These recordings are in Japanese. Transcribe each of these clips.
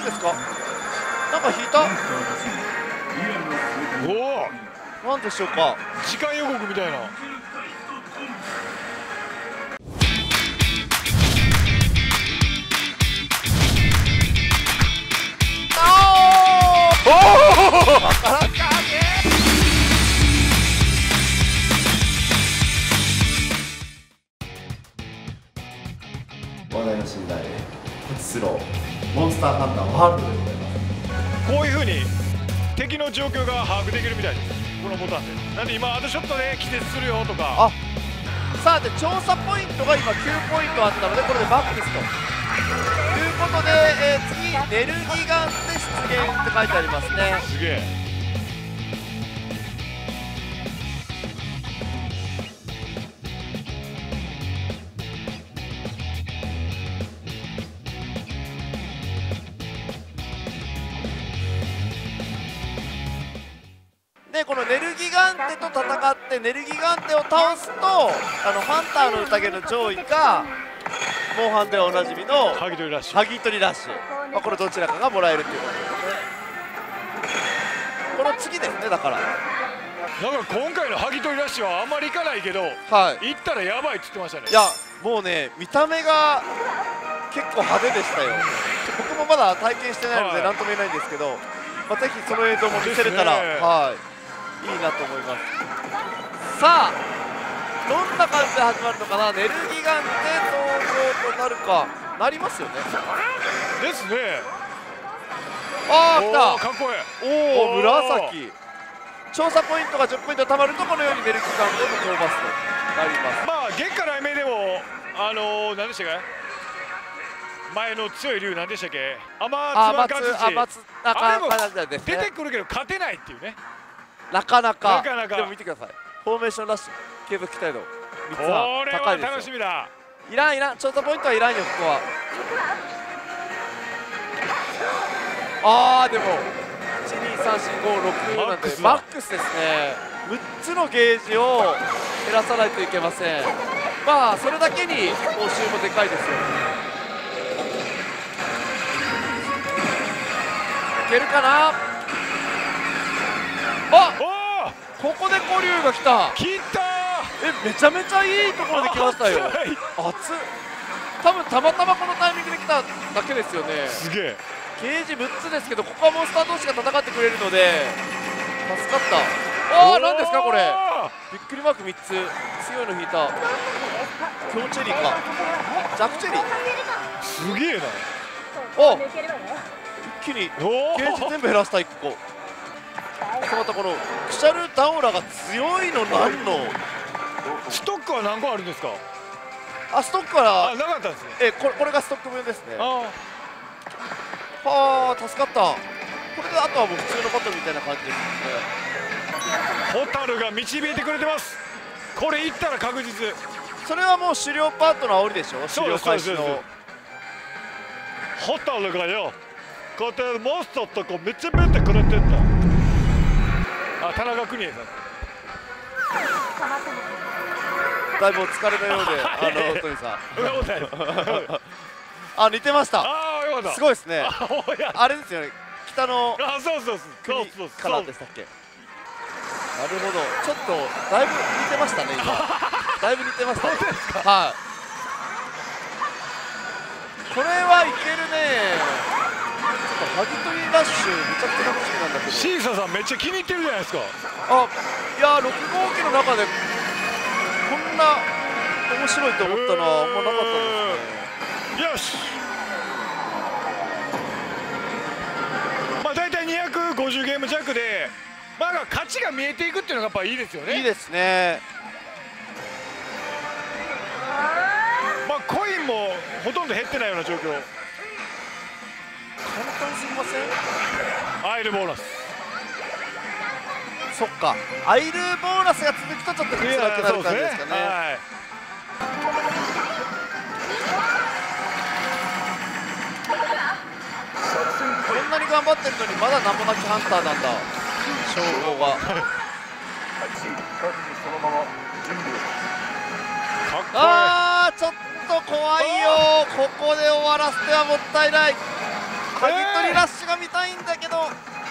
ですか？なんか引いた。 おお、 なんでしょうか。 次回予告みたいな。 おお、わからんかね。話題の信頼パチスローモンスターハンターワールドでございます。 こういう風に敵の状況が把握できるみたいです、このボタンで。なんで今アドショットで気絶するよとか。 あ、さあで調査ポイントが今9ポイントあったので、これでマックスということで、次ネルギガンで出現って書いてありますね。 すげえ。 でこのネルギガンテと戦ってネルギガンテを倒すとハンターの宴の上位かモンハンではおなじみのハギトリラッシュ、 ハギトリラッシュ、これどちらかがもらえるということですね。この次ですね。だからなんか今回のハギトリラッシュはあんまりいかないけど、 はい、 行ったらやばいって言ってましたね。 いやもうね、見た目が結構派手でしたよ。僕もまだ体験してないので何とも言えないんですけど、まあ、ぜひその映像も見せれたら、はい、いいなと思います。さあどんな感じで始まるのかな。ネルギガンテ登場となるか、なりますよね。 ですね。 ああ来た。 かっこいい。 おお紫。調査ポイントが10ポイントたまるとこのようにネルギガンテを討伐となります。 まあ月下雷鳴でも何でしたっけ、前の強い竜何でしたっけ、天津出てくるけど勝てないっていうね。 なかなか。 でも見てください、フォーメーションラッシュ継続期待度3つこはれは高いですよ。 楽しみだ。 いらん調査ポイントはいらんよここは。あーでも1234566なんでマックスですね。6つのゲージを減らさないといけません。まあそれだけに報酬もでかいですよ。いけるかな。あ、ここで古竜が来た。 切ったー。 めちゃめちゃいいところで来ましたよ。熱っ。多分たまたまこのタイミングで来ただけですよね。 すげえ。 ゲージ6つですけど、ここはモンスター同士が戦ってくれるので助かった。おお、何ですかこれ。びっくりマーク3つ、強いの引いた。強チェリーか弱チェリー。 すげえな。 お、一気にゲージ全部減らした。1個。またこのクシャルダオラが強いのなんの。 ストックは何個あるんですか。 あ、ストックはなかったんですね。 これがストック分ですね。はあ、助かった。これであとはもう普通のバトルみたいな感じですね。 ホタルが導いてくれてます。これいったら確実。 それはもう狩猟パートの煽りでしょ。狩猟開始のホタルがよ、こうやってモンスターとこう導いてくれてんだ。あ、田中邦衛さん。 だいぶお疲れのようで、トニーさん。あ、似てました。すごいですね。あれですよね。北の国からでしたっけ。なるほど。ちょっとだいぶ似てましたね今。だいぶ似てましたね。はい。これはいけるね。ちょっとハギトリラッシュめちゃくちゃ楽しみなんだけど。 シーサさんめっちゃ気に入ってるじゃないですか。 あ、いや6号機の中でこんな面白いと思ったのはあんまなかったですね。 よし。まあ大体250ゲーム弱で、まあ勝ちが見えていくっていうのがやっぱいいですよね。 いいですね。 まあコインもほとんど減ってないような状況。 簡単すぎません？ アイルボーナス。 そっか。アイルボーナスが続くとちょっと辛くなる感じですかね。こんなに頑張ってるのにまだ名もなきハンターなんだ。称号が。あーちょっと怖いよ。ここで終わらせてはもったいない。 剥ぎ取りラッシュが見たいんだけど、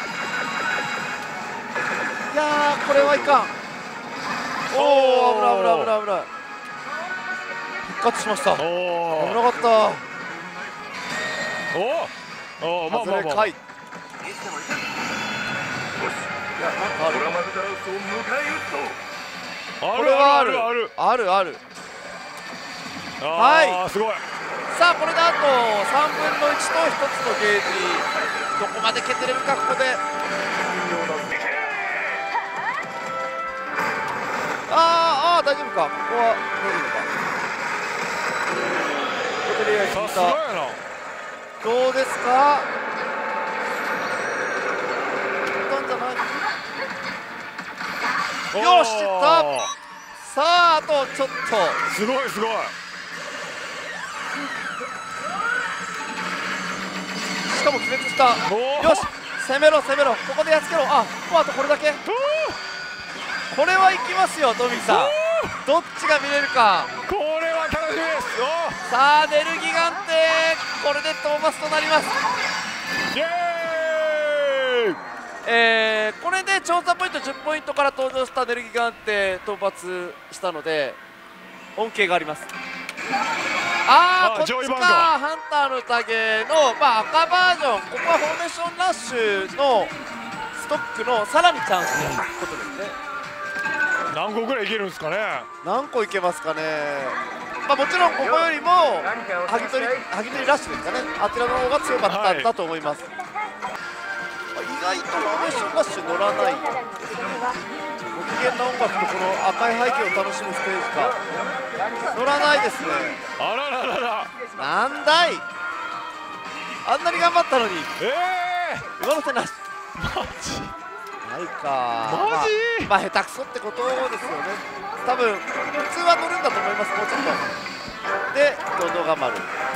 いやーこれはいかん。おお危ない危ない危ない危ない。復活しました。危なかった。 おお外れかい。いやなんかある。これはあるあるあるある。はい、 すごい。 さあこれであと3分の1と1つのゲージ、どこまで削れるか。ここで大丈夫か、ここは大丈夫か。ここで効いた。どうですか、いったんじゃない。よしいった。さああとちょっと。 すごいすごい。 しかも気絶した。よし攻めろ攻めろ、ここでやっつけろ。あとこれだけ。これはいきますよトミーさん、どっちが見れるか。 これは楽しみです。 さあネルギガンテ、これで討伐となります。 イエーイ。 これで調査ポイント10ポイントから登場したネルギガンテ討伐したので恩恵があります。こっちか、ハンターの宴の、赤バージョン。ここはフォーメーションラッシュのストックのさらにチャンスということですね。 何個ぐらいいけるんですかね。 何個いけますかね。もちろんここよりも剥ぎ取りラッシュですかね、あちらの方が強かったんだと思います。意外とフォーメーションラッシュ乗らない。ご機嫌な音楽とこの赤い背景を楽しむステージか。乗らないですね。 あらららら。 なんだい、あんなに頑張ったのに上乗せなし。 マジないか。 マジ、 下手くそってことですよね。多分普通は乗るんだと思います。もうちょっとでドドガマル。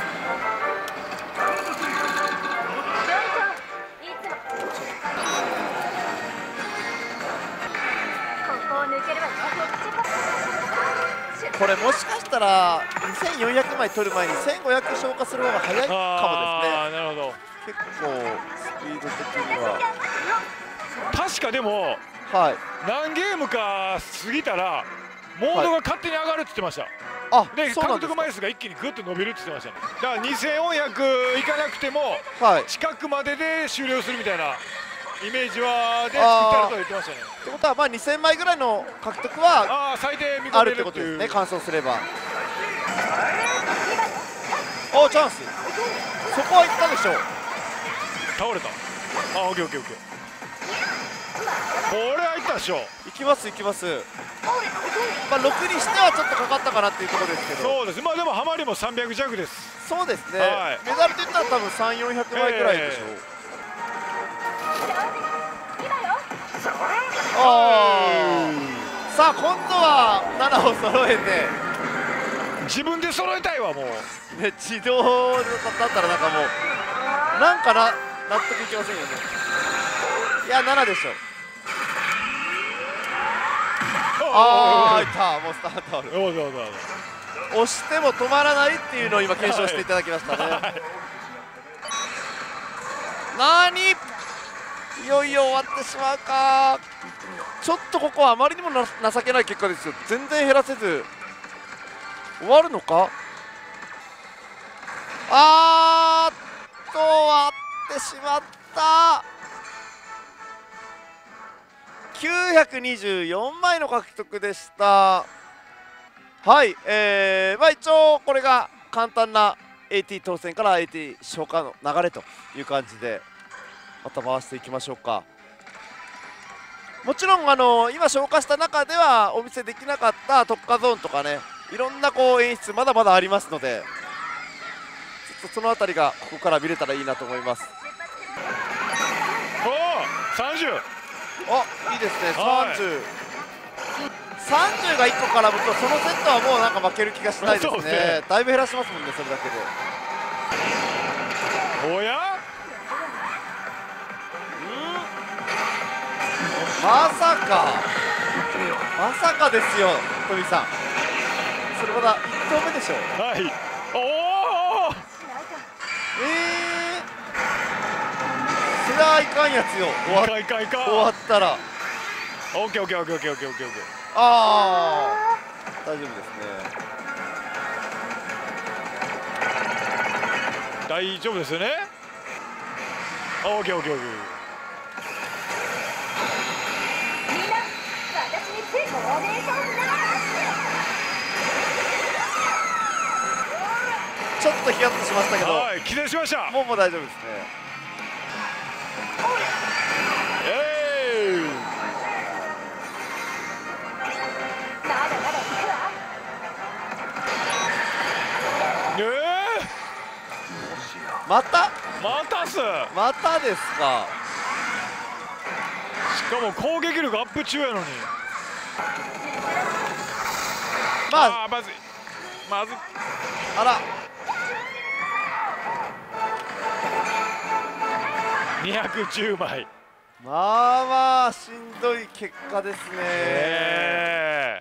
これもしかしたら2400枚取る前に1500消化する方が早いかもですね。 なるほど。 結構スピード的には。 確かでも、何ゲームか過ぎたらモードが勝手に上がるって言ってました。で獲得枚数が一気にグッと伸びるって言ってましたね。だから2400いかなくても近くまでで終了するみたいなイメージはで作ってあると言ってましたね。 ってことは2000枚ぐらいの獲得は最低見ある込めるってことですね、完走すれば。チャンス、そこはいったでしょう。 倒れた。オッケーオッケーオッケー。これはいったでしょ。 いきますいきます。6にしてはちょっとかかったかなっていうところですけど。 そうです。でもハマりも300弱です。 そうですね、メダルといったら多分300、400枚ぐらいでしょう。さあ今度は7を揃えて、 自分で揃えたいわもう。 自動だったらなんかもうなんか納得いきませんよね。いや7でしょ。いったもうスタートある。押しても止まらないっていうのを今検証していただきましたね。いよいよ終わってしまうか。ちょっとここはあまりにも情けない結果ですよ。全然減らせず終わるのか。終わってしまった。924枚の獲得でした。はい、一応これが簡単な AT 当選から AT 消化の流れという感じでまた回していきましょうか。もちろん今消化した中ではお見せできなかった特化ゾーンとかね、いろんな演出まだまだありますので、ちょっとその辺りがここから見れたらいいなと思います。 30。 いいですね。30が1個絡むとそのセットはもうなんか負ける気がしないですね。だいぶ減らしますもんね、それだけで。 おやまさかですよトミーさん。それまだ1投目でしょ。 ゃいかんやつよ。終わったら。 オッケーオッケーオッケーオッケーオッケーオッケー。 ああ、大丈夫ですね。 大丈夫ですよね。オッケーオッケーオッケー。 みんな、私にフォーメーションな。 ちょっとヒヤッとしましたけど、 はい、起動しました。 もう大丈夫ですね。またですか。 しかも攻撃力アップ中やのに。まずいあら210枚。 まあしんどい結果ですね。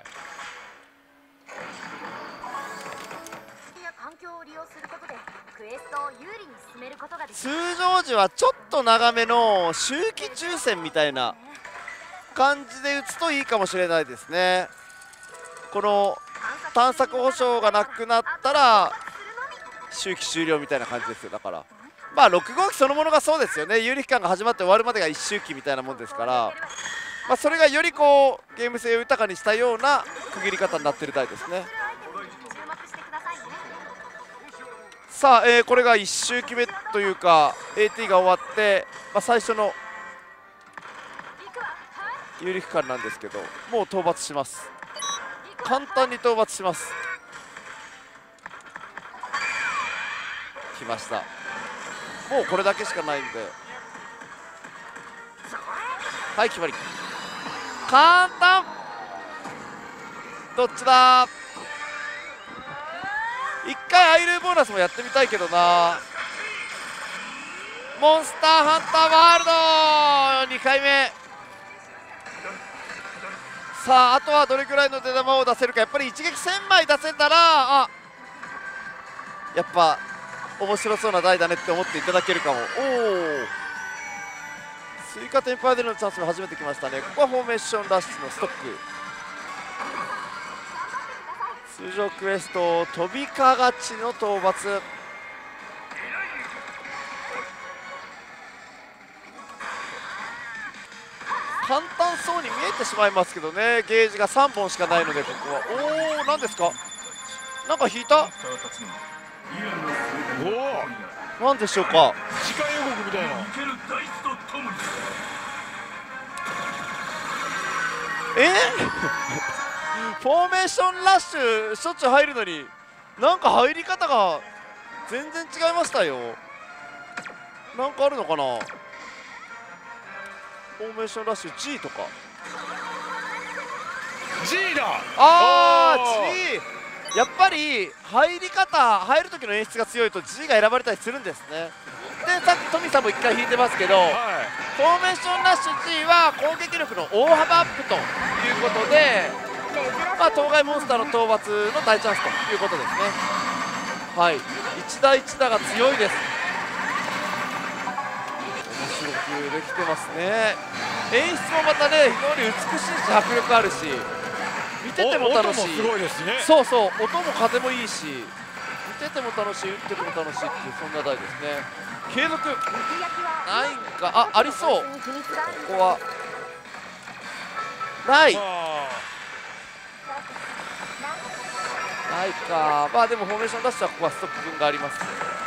通常時はちょっと長めの周期抽選みたいな感じで打つといいかもしれないですね。この探索保証がなくなったら周期終了みたいな感じですよ。だからまあ6号機そのものがそうですよね。有利期間が始まって終わるまでが1周期みたいなもんですから、まあ、それがよりこうゲーム性を豊かにしたような区切り方になってる台ですね。さあ、これが1周期目というか AT が終わって、まあ、最初の有利区間なんですけど、もう討伐します。簡単に討伐します。来ました。もうこれだけしかないんで、はい、決まり。簡単。どっちだ。一回アイルーボーナスもやってみたいけどな。モンスターハンターワールド2回目。さあ、あとはどれくらいの出玉を出せるか。やっぱり一撃1000枚出せたら、やっぱ面白そうな台だねって思っていただけるかも。おお、追加テンパーでのチャンスも初めて来ましたね。ここはフォーメーションラッシュのストック。通常クエスト飛びかがちの討伐。簡単そうに見えてしまいますけどね。ゲージが3本しかないので、ここは。おお、何ですか。なんか引いた。 おお、 何でしょうか。 次回予告みたいな。 フォーメーションラッシュしょっちゅう入るのに、なんか入り方が全然違いましたよ。なんかあるのかな。フォーメーションラッシュ G とか。 G だ。 G。 やっぱり入り方、入る時の演出が強いと G が選ばれたりするんですね。で、さっきトミさんも1回引いてますけど、フォーメーションラッシュ G は攻撃力の大幅アップということで、まあ、当該モンスターの討伐の大チャンスということですね。はい、一打一打が強いです。面白くできてますね。演出もまたね、非常に美しいし迫力あるし、見てても楽しい。 音もすごいですね。 そうそう、音も風もいいし、見てても楽しい、打ってても楽しいっていう、そんな台ですね。継続ないんか。ありそう。ここはないか。まあでもフォーメーション出したらここはストック分があります。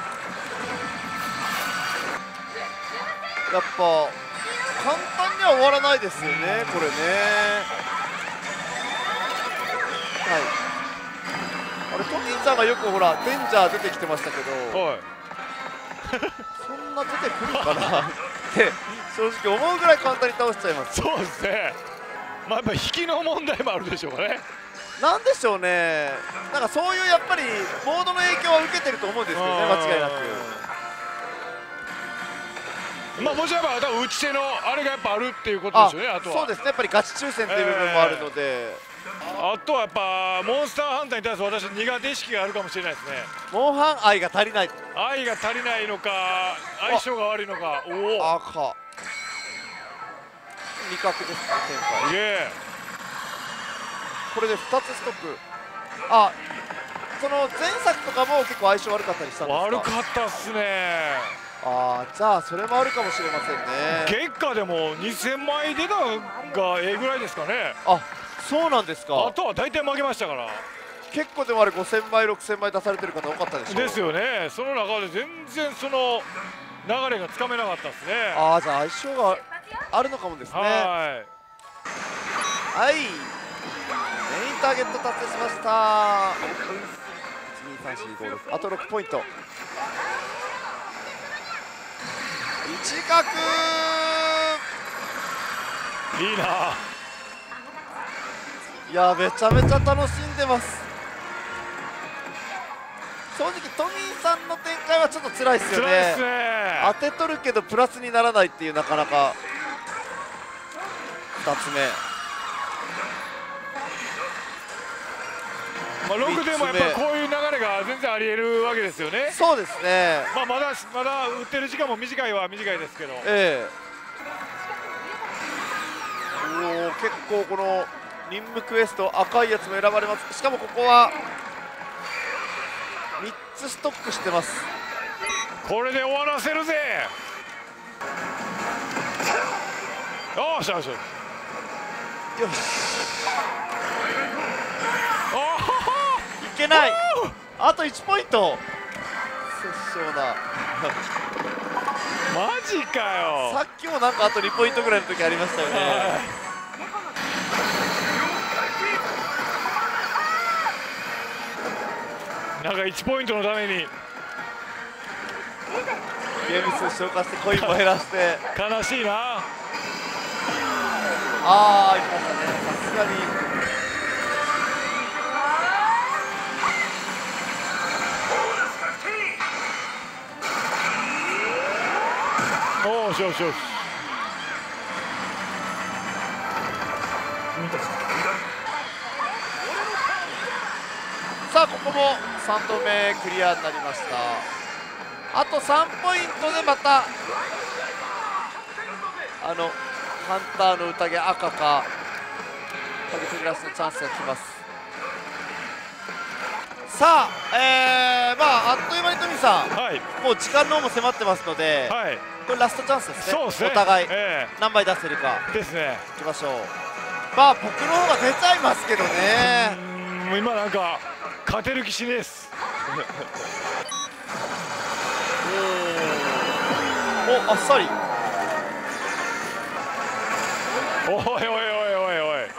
やっぱ簡単には終わらないですよね、これね。はい、あれトミーさんがよくほらデンジャー出てきてましたけど、そんな出てくるかなって正直思うぐらい簡単に倒しちゃいます。 そうですね。まあやっぱ引きの問題もあるでしょうかね。 なんでしょうね。なんかそういうやっぱりモードの影響は受けてると思うんですけどね、間違いなく。 まあもちろんやっぱ打ち手のあれがやっぱあるっていうことですよね。あとはそうですね、やっぱりガチ抽選っていう部分もあるので、 あとはやっぱモンスターハンターに対する私苦手意識があるかもしれないですね。 モンハン愛が足りない。 愛が足りないのか相性が悪いのか。おお、 赤味覚ですね、天才。 すげえ。 これで2つストック。あ、その前作とかも結構相性悪かったりしたんですか？ 悪かったっすね。 ああ、じゃあそれもあるかもしれませんね。 月下でも2000枚出たがええぐらいですかね。 あ、そうなんですか。 あとは大体負けましたから。 結構でもあれ5000枚6000枚出されてる方多かったでしょ。 ですよね。その中で全然その流れがつかめなかったですね。 ああ、じゃあ相性があるのかもですね。はい、メインターゲット達成しました。12345あと6ポイント。一角いいな。 いや、めちゃめちゃ楽しんでます。正直トミーさんの展開はちょっと辛いですよね。 辛いですね。 当て取るけどプラスにならないっていう、なかなか2つ目。 まあ6でもやっぱこういう流れが全然ありえるわけですよね。 そうですね。 まあまだ打ってる時間も短いは短いですけど。 おお、結構この任務クエスト赤いやつも選ばれます。しかもここは3つストックしてます。 これで終わらせるぜ。よしよしよし。 よし。いけない。あと1ポイント。殺傷だ。 マジかよ。 さっきもなんかあと2ポイントぐらいの時ありましたよね。 なんか1ポイントのためにゲーム数消化してコインも減らして悲しいな。 ああ、いきましたね。さすがにおーしよしよし。 さあ、ここも3投目クリアになりました。あと3ポイントでまたハンターの宴赤かタゲトリラスのチャンスが来ます。さあ、まああっという間にトミーさん、もう時間の方も迫ってますので、これラストチャンスですね。そうですね、お互い、何枚出せるかですね。 いきましょう。まあ僕の方が出ちゃいますけどね。 今なんか勝てる気しねえっす。 お、あっさり。 おいおいおいおいおい。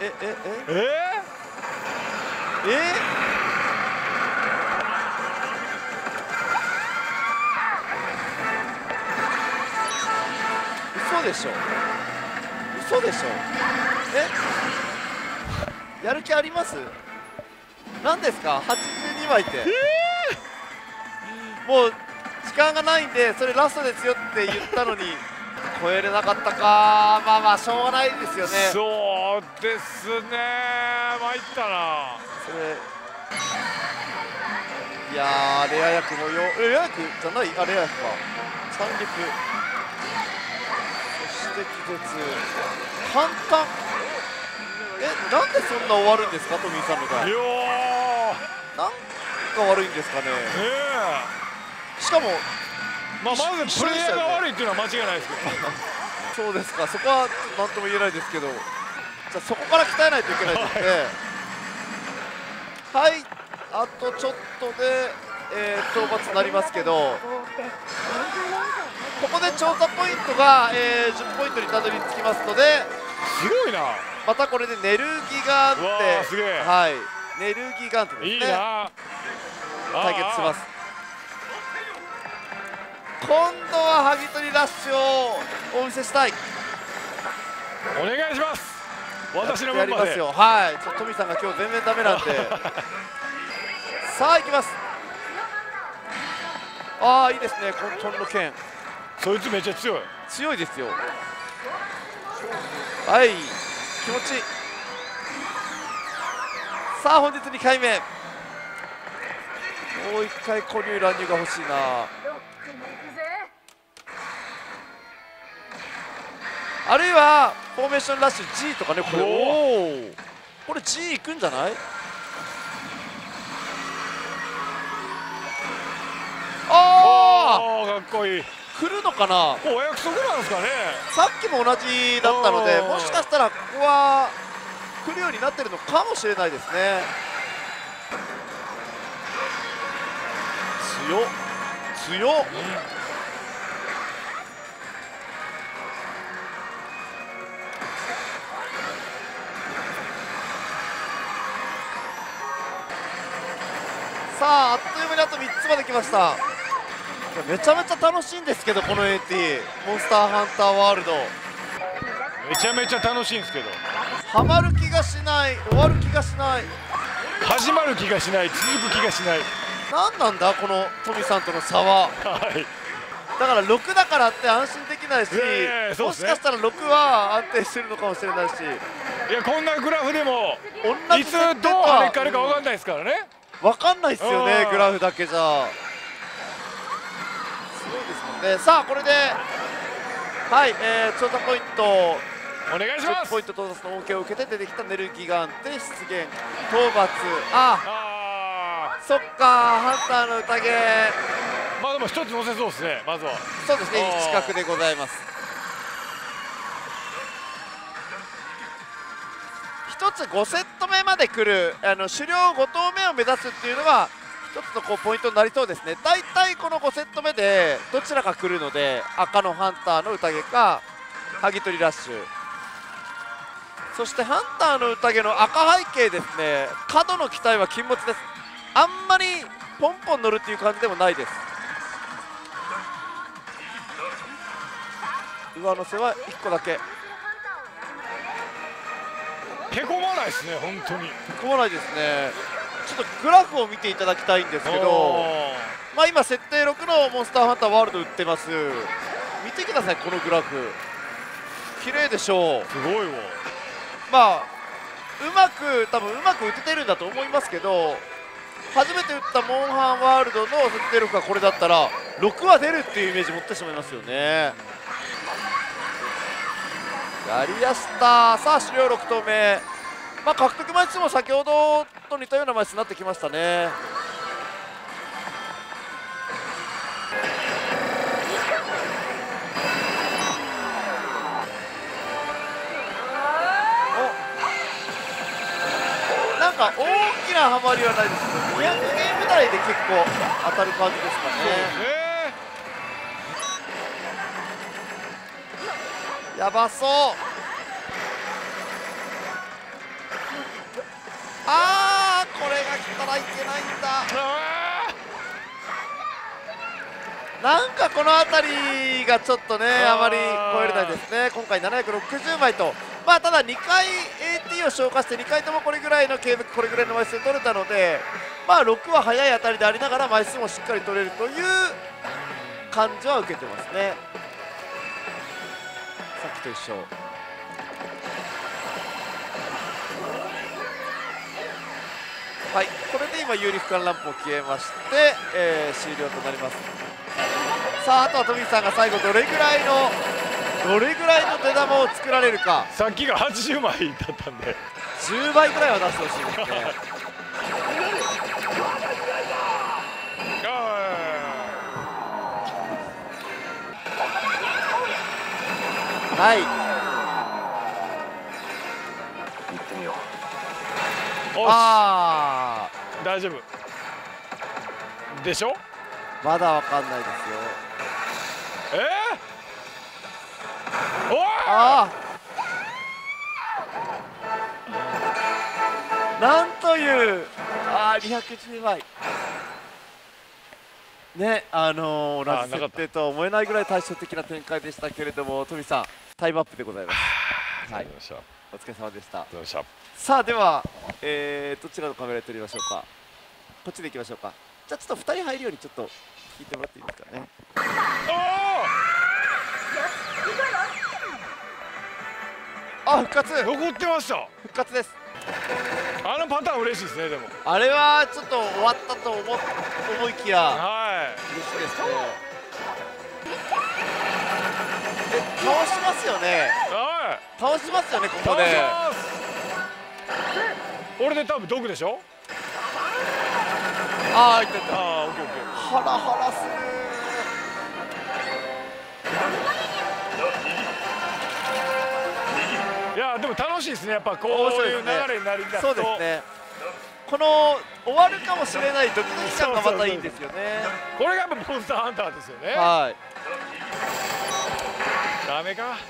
嘘でしょ。嘘でしょ。やる気あります？何ですか82枚って。もう時間がないんで、それラストですよって言ったのに超えれなかったか。まあまあしょうがないですよね。 そうですね、参ったなそれ。いやー、レア役もレア役じゃない、あ、レア役か。三陸、そして気絶、簡単。なんでそんな終わるんですか、トミーさんのが。 いやなんか悪いんですかね。しかも、 まずプレイヤーが悪いっていうのは間違いないですけど。 そうですか、そこは何とも言えないですけど、じゃあそこから鍛えないといけないですね。はい、あとちょっとで、討伐になりますけど、ここで調査ポイントが、10ポイントにたどり着きますので、 すごいな。 またこれでネルギガンテ、はい、ネルギガンテですね。いいな。対決します。今度はハギトリラッシュをお見せしたい。 お願いします。私のやりますよ。はい、トミーさんが今日全然ダメなんで。さあ行きます。ああ、いいですね、混沌の剣。 そいつめっちゃ強い。 強いですよ。はい、気持ちいい。さあ本日2回目。もう1回古流乱入が欲しいな。あるいはフォーメーションラッシュ G とかね、これ、おお、これ G いくんじゃない？ああ、かっこいい。 来るのかな。 お約束なんですかね。 さっきも同じだったので、もしかしたらここは来るようになってるのかもしれないですね。強っ強っ、さあ、あっという間にあと3つまで来ました。めちゃめちゃ楽しいんですけど、この AT モンスターハンターワールドめちゃめちゃ楽しいんですけど、 ハマる気がしない、終わる気がしない、 始まる気がしない、続く気がしない。 何なんだこのトミさんとの差は。 はい、 だから6だからって安心できないし、もしかしたら6は安定してるのかもしれないし、 いや、こんなグラフでもいつ同じ設定とどうは跳ね返るか分かんないですからね。 分かんないですよね、グラフだけじゃ。すごいですもんね。さあ、これではい、調査ポイントお願いします。 ポイント到達の恩恵を受けて出てきたネルギガンテ出現討伐。あ、そっか、ハンターの宴。 まあでも一つ乗せそうですね。まずはそうですね、1角でございます。1つ5セット目まで来る狩猟5投目を目指すっていうのが一つのこうポイントになりそうですね。だいたいこの5セット目でどちらか来るので、赤のハンターの宴かハギ取りラッシュ、そしてハンターの宴の赤背景ですね。角の機体は禁物です。あんまりポンポン乗るっていう感じでもないです。上乗せは1個だけ。 へこまないですね、本当に。へこまないですね。ちょっとグラフを見ていただきたいんですけど、まあ今設定6のモンスターハンターワールド売ってます。見てください、このグラフ綺麗でしょう。 すごいわ。 まあ多分うまく打ててるんだと思いますけど、初めて打ったモンハンワールドの設定6がこれだったら6は出るっていうイメージ持ってしまいますよね。やりやした。さあ、狩猟6投目、まあ、獲得枚数も先ほどと似たような枚数になってきましたね。お、なんか大きなハマりはないですけど、200ゲーム台で結構当たる感じですかね。やばそう。あー、これが来たらいけないんだ。なんかこの辺りがちょっとね、あまり超えれないですね。今回760枚と、まあただ2回 AT を消化して2回ともこれぐらいの継続、これぐらいの枚数取れたので、まあ6は早い当たりでありながら枚数もしっかり取れるという感じは受けてますね。さっきと一緒。はい、これで今有利俯瞰ランプも消えまして、終了となります。さあ、あとはトミーさんが最後どれぐらいの出玉を作られるか。 さっきが80枚だったんで 10倍ぐらいは出してほしいですね。はい、 行ってみよう。 あー、大丈夫でしょ。 まだわかんないですよ。 おい、 ああ、なんという、210枚ね、同じ設定とは思えないぐらい対照的な展開でしたけれども、トミさんタイムアップでございます。はい、お疲れ様でした。さあ、では、どちらのカメラで撮りましょうか。こっちでいきましょうか。じゃあちょっと2人入るようにちょっと引いてもらっていいですかね。あ、復活残ってました。 復活です。 あのパターン嬉しいですね。でもあれはちょっと終わったと思いきや、 はい、 嬉しいですね。倒しますよね。 は倒しますよね、ここで。 俺で多分毒でしょ。 ああ、いったいった。 ああ、オッケーオッケー。 ハラハラする。 いやでも楽しいですね、やっぱこういう流れになりだすと。 そうですね。この終わるかもしれないドキドキ感がまたいいんですよね。 これがやっぱモンスターハンターですよね。 はい。 ダメか。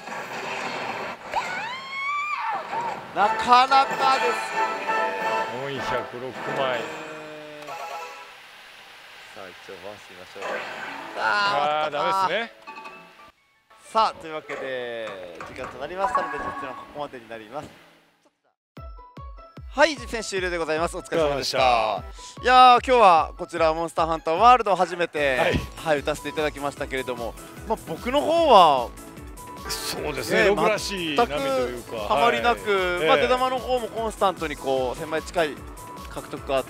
なかなかです。 406枚。 さあ一応回してみましょう。 ああ、ダメですね。 さあというわけで時間となりましたので実践はここまでになります。はい、実践終了でございます。お疲れ様でした。いやー、今日はこちらモンスターハンターワールドを初めて、はい、打たせていただきましたけれども、まあ、僕の方はそうですね、僕らしい波というかハマりなく、まあ出玉の方もコンスタントにこう1000枚近い獲得があって、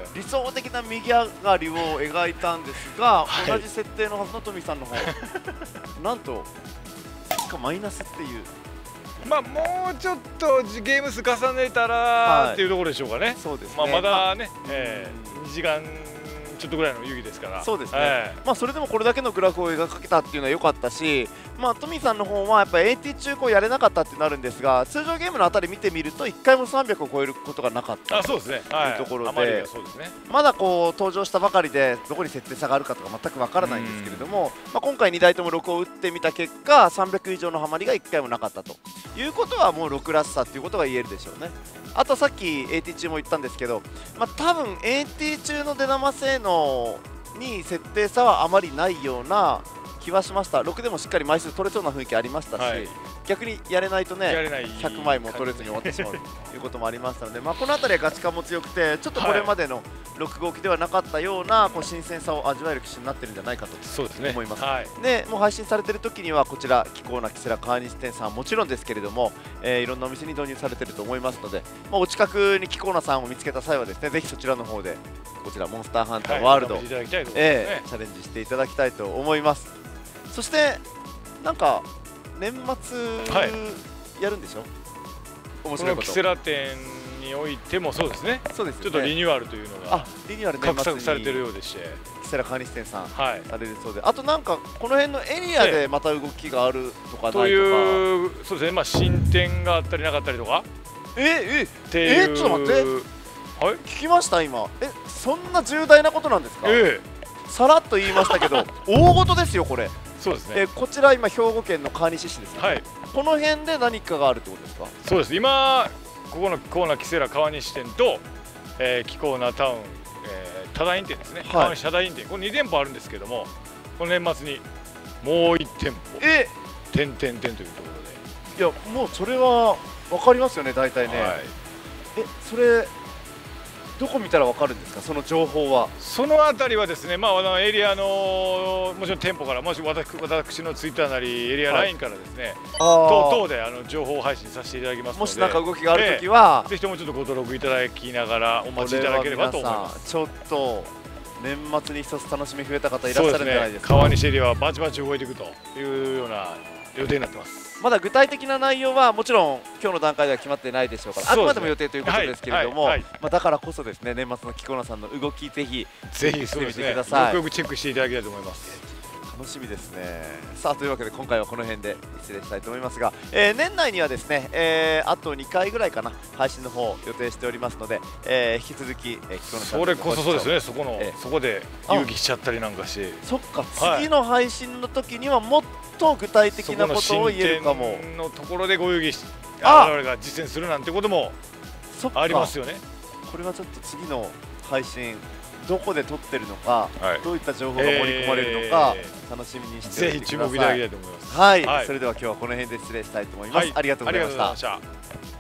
理想的な右上がりを描いたんですが、同じ設定のはずのトミーさんの方なんとマイナスっていう。 まあもうちょっとゲーム数重ねたらっていうところでしょうかね。 そうですね。 まあまだね、2時間ちょっとぐらいの遊戯ですから。 そうですね。まあそれでもこれだけのグラフを描けたっていうのは良かったし、まあトミーさんの方はやっぱり AT 中こうやれなかったってなるんですが、通常ゲームのあたり見てみると1回も300を超えることがなかったというところで、まだこう登場したばかりでどこに設定差があるかとか全くわからないんですけれども、まあ今回2台とも6を打ってみた結果300以上のハマりが1回もなかったということはもう6らしさっていうことが言えるでしょうね。あとさっき AT 中も言ったんですけど、まあ多分 AT 中の出玉性能に設定差はあまりないような気はしました。6でもしっかり枚数取れそうな雰囲気ありましたし、逆にやれないとね100枚も取れずに終わってしまうということもありましたので、まあこの辺りはガチ感も強くて、ちょっとこれまでの6号機ではなかったようなこう新鮮さを味わえる機種になってるんじゃないかと思います。でもう配信されてる時にはこちらキコーナキセラ川西店さんはもちろんですけれども、いろんなお店に導入されてると思いますので、まあ、お近くにキコーナさんを見つけた際はですね、ぜひそちらの方でこちらモンスターハンターワールド、チャレンジしていただきたいと思います。そしてなんか年末やるんでしょ、面白いこと。 キセラ店においてもそうですね。そうですね。ちょっとリニューアルというのが画策されてるようでして、 キセラ川西店さんされるそうで、あとなんかこの辺のエリアでまた動きがあるとかないとか、 というそうですね。まあ新店があったりなかったりとか。 ちょっと待って。はい。聞きました今。そんな重大なことなんですか。さらっと言いましたけど大事ですよこれ。 そうですね。 こちら今兵庫県の川西市ですね。はい。この辺で何かがあるってことですか。 そうです。今ここのキコーナキセラ川西店と、キコーナタウン、多大院店ですね。川西多大院店、この2店舗あるんですけども、この年末にもう1店舗点というところで。 いやもうそれは分かりますよね大体ね。はい、それどこ見たら分かるんですか、その情報は。 そのあたりはですね、まあ、エリアのもちろん店舗から、もし私のツイッターなりエリアラインからですね、等で情報配信させていただきますので、 もし何か動きがあるときは、 ぜひともちょっとご登録いただきながらお待ちいただければと思います。 ちょっと年末に一つ楽しみ増えた方いらっしゃるんじゃないですか。 川西エリアはバチバチ動いていくというような予定になってます。まだ具体的な内容はもちろん今日の段階では決まってないでしょうから、あくまでも予定ということですけれども、だからこそですね、年末のキコーナさんの動きぜひ見てみてください。よくチェックしていただきたいと思います。 楽しみですね。さあというわけで今回はこの辺で失礼したいと思いますが、年内にはですね、あと2回ぐらいかな配信の方予定しておりますので、引き続きキコーナさんそれこそそうですね、そこで遊戯しちゃったりなんかして、 そっか、次の配信の時にはもっと具体的なことを言えるかも。 のところでご遊戯し我々が実践するなんてこともありますよね。 これはちょっと次の配信どこで撮ってるのか、どういった情報が盛り込まれるのか楽しみにしておいてください。 ぜひ注目いただきたいと思います。 はい、それでは今日はこの辺で失礼したいと思います。ありがとうございました。